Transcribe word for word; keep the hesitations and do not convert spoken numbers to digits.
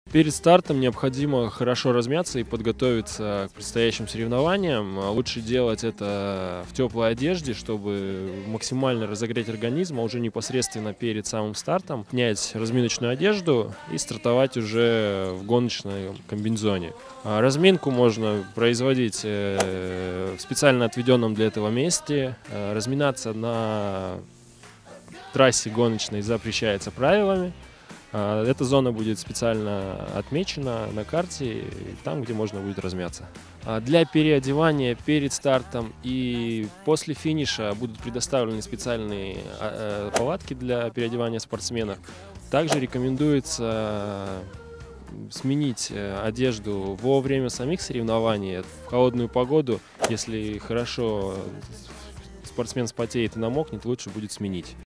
Перед стартом необходимо хорошо размяться и подготовиться к предстоящим соревнованиям. Лучше делать это в теплой одежде, чтобы максимально разогреть организм, а уже непосредственно перед самым стартом снять разминочную одежду и стартовать уже в гоночном комбинезоне. Разминку можно производить в специально отведенном для этого месте. Разминаться на трассе гоночной запрещается правилами. Эта зона будет специально отмечена на карте, там, где можно будет размяться. Для переодевания перед стартом и после финиша будут предоставлены специальные палатки для переодевания спортсменов. Также рекомендуется сменить одежду во время самих соревнований. В холодную погоду, если хорошо спортсмен спотеет и намокнет, лучше будет сменить.